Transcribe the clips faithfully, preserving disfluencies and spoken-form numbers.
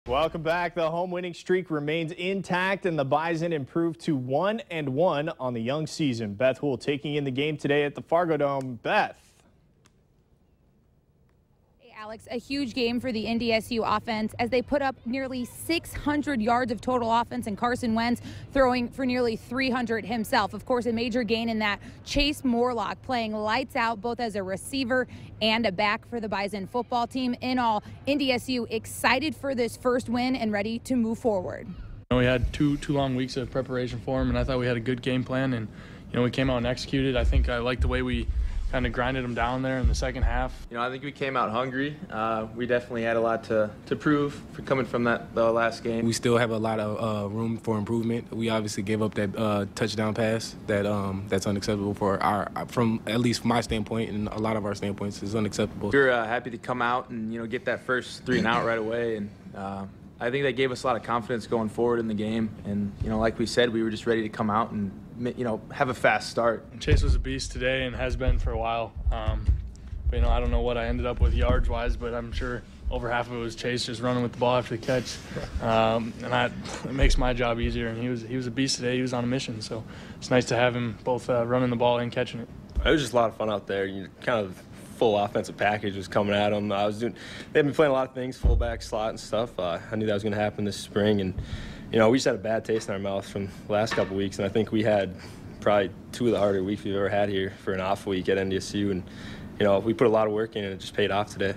Welcome back. The home winning streak remains intact, and the Bison improved to one and one on the young season. Beth Hool taking in the game today at the Fargo Dome. Beth. Hey, Alex, a huge game for the N D S U offense as they put up nearly six hundred yards of total offense, and Carson Wentz throwing for nearly three hundred himself. Of course, a major gain in that. Chase Morlock playing lights out both as a receiver and a back for the Bison football team. In all, N D S U excited for this first win and ready to move forward. We had two two long weeks of preparation for him, and I thought we had a good game plan, and you know we came out and executed. I think I liked the way we kind of grinded them down there in the second half. You know, I think we came out hungry. Uh, we definitely had a lot to, to prove for coming from that the last game. We still have a lot of uh, room for improvement. We obviously gave up that uh, touchdown pass that um, that's unacceptable for our, from at least from my standpoint and a lot of our standpoints is unacceptable. We were uh, happy to come out and you know get that first three and out right away, and uh, I think that gave us a lot of confidence going forward in the game. And you know, like we said, we were just ready to come out and you know have a fast start. Chase was a beast today and has been for a while. Um, but you know, I don't know what I ended up with yards wise, but I'm sure over half of it was Chase just running with the ball after the catch, um, and that it makes my job easier. And he was he was a beast today. He was on a mission, so it's nice to have him both uh, running the ball and catching it. It was just a lot of fun out there. You kind of full offensive package was coming at them. I was doing. They've been playing a lot of things, fullback, slot, and stuff. Uh, I knew that was going to happen this spring, and you know we just had a bad taste in our mouth from the last couple of weeks, and I think we had probably two of the harder weeks we've ever had here for an off week at N D S U, and you know we put a lot of work in, and it just paid off today.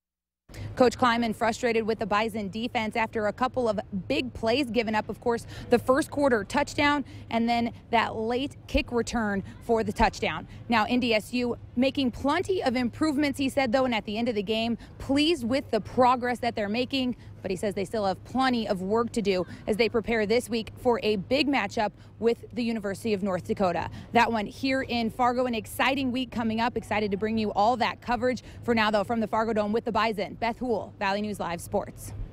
Coach Kleiman frustrated with the Bison defense after a couple of big plays given up. Of course, the first quarter touchdown and then that late kick return for the touchdown. Now, N D S U making plenty of improvements, he said, though, and at the end of the game, pleased with the progress that they're making. But he says they still have plenty of work to do as they prepare this week for a big matchup with the University of North Dakota. That one here in Fargo, an exciting week coming up. Excited to bring you all that coverage. For now, though, from the Fargo Dome with the Bison, Beth Hool, Valley News Live Sports.